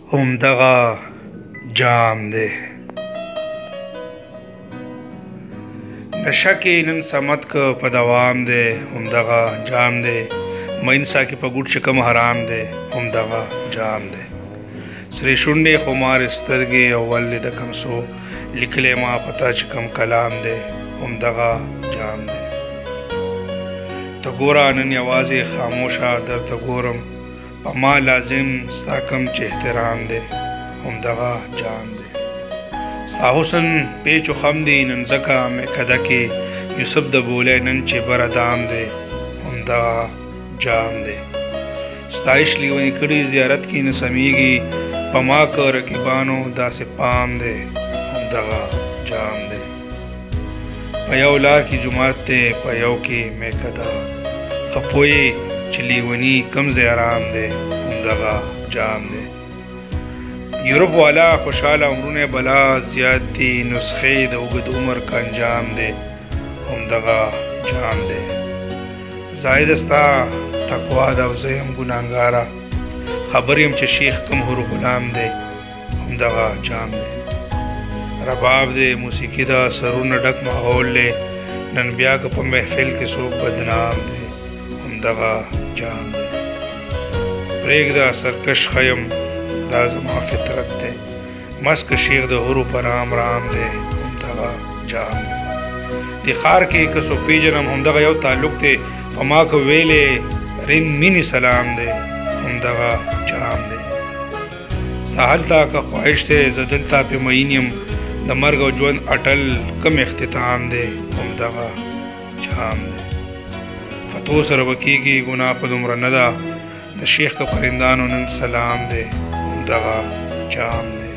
همدغه جام دی. نشه کې نن سمت که په دوام دی، همدغه جام دی. مینسا کې په ګوټ چې کم حرام دی، همدغه جام دی. سرې شونډې خمار سترګې او ولې د کم سو لیکلی ما پتا چې کم کلام دی، همدغه جام دی. ته ګوره نن یوازې خاموشه درته ګورم، په ما لازم ستا کم چې احترام دی، همدغه جام دی. ستا حسن پیچ و خم دی نن ځکه میکده کې یوسف د بولی نن چې بره دام دی، همدغه جام دی. ستا عشق لیونی کړي زیارت کې نه سمیږي، په ما که رقیبانو داسې پام دی، همدغه جام دی. په یو لار کې جماعت دی، په یو کې میکده، ښه پوهې چې لیوني کم ځای آرام دی، همدغه جام دی. یورپ والا خوشحاله عمرونه بلا زیات دي، نسخې د اوږد عمر کا انجام دی، همدغه جام دی. زاهد ستا تقوا ده او زه یم ګناهګاره، خبر یم چې شیخ کم هر غلام دی، همدغه جام دی. رباب دی موسیقي ده سرونه ډک ماحول دی، نن بیا که په محفل کې څوک بدنام دی، همدغه جام دی. پرېږده سرکش خیم دا زما فطرت دی، مسک شیخ د هرو پر رام رام دی، همدغه جام دی. دی ښار کې که څوک پیژنم همدغه یو تعلق دی، په ما که ویلې رند مینې سلام دی، همدغه جام دی. ساحل ته که خواهش دی زه دلته پې مین یم، د مرګ او ژوند اټل کم اختتام دی، همدغه جام دی. فتو سره به کېږي ګناه په دومره نه ده، د شیخ که پرندانو نن سلام دی، همدغه جام دی.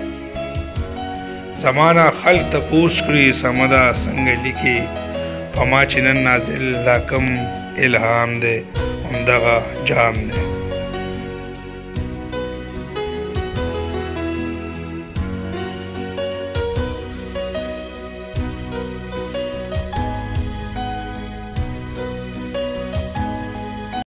زمانه خلق تپوس کړي سمه ده څنګه لیکي، په ما چې نن نازل دا کم الهام دی، همدغه جام دی.